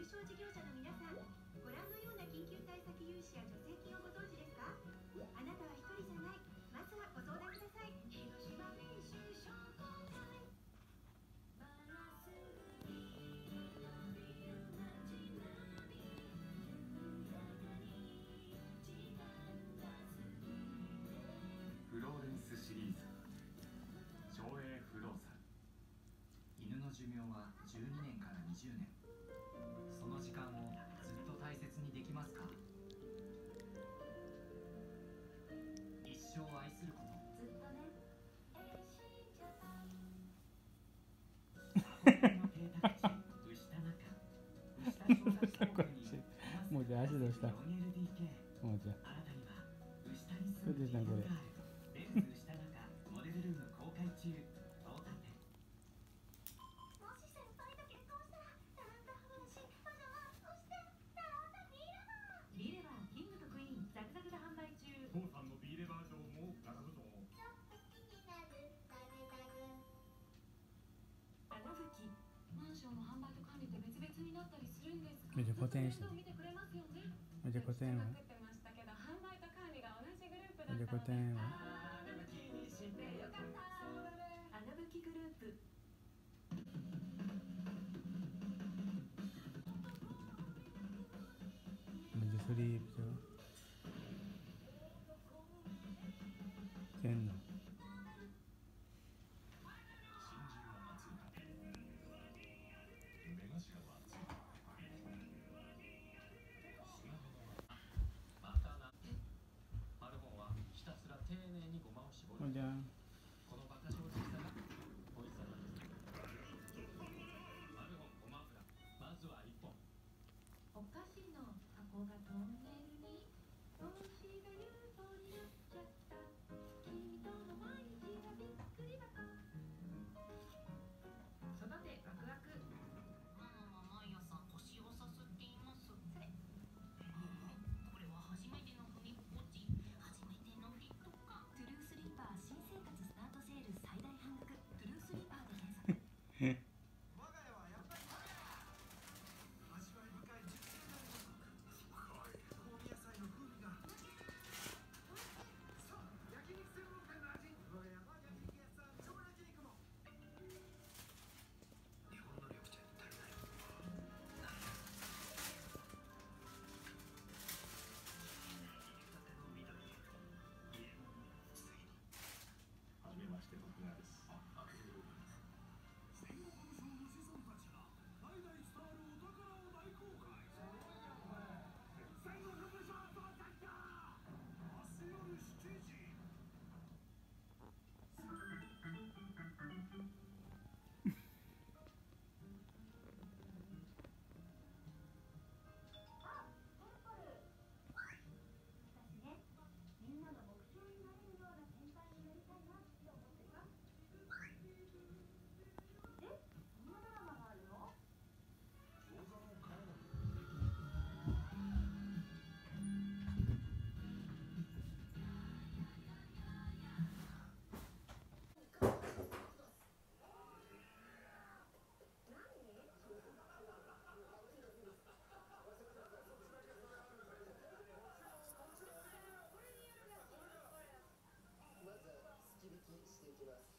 小事業者の皆さん、ご覧のような緊急対策融資や助成金をご存知ですか？あなたは一人じゃない。まずはご相談ください。広島練習商工会。 フローレンスシリーズ省営不動産。犬の寿命は12年から20年。その時間をずっと大切にできますか？一生愛すること。ずっとね。 もうじゃあ足どうした？もうじゃあそうですねこれ。めっちゃ古典してる。めっちゃ古典は。めっちゃ古典は。めっちゃスリープしてんの。もうじゃあこのバカ正直さがポイズンなんです。マルホンごま油、まずは1本。 お菓子の箱がトンネルに帽子が UFO になっちゃった。君との毎日がびっくり箱。育てワクワク。 ママは毎朝腰をさすっています。それこれは初めての踏み心地、初めてのフィット感。トゥルースリーパー新生活スタートセール最大半額。トゥルースリーパーで検索。 我が家はやっぱり味わい深い熟成なの。香味野菜の風味が。さあ、焼肉専門店の味。我が家は焼肉屋さん、超焼肉も。日本の緑茶に足りないものは入れたての緑へ。家のついに。はじめまして、徳川です。戦国武将の子孫たちが代々伝わるお宝を大公開。戦国武将到着だ。明日夜7時。 私ね、みんなの目標になれるような先輩になりたいなって思ってさ。そんなドラマがあるの？ まずは突き引きしていきます。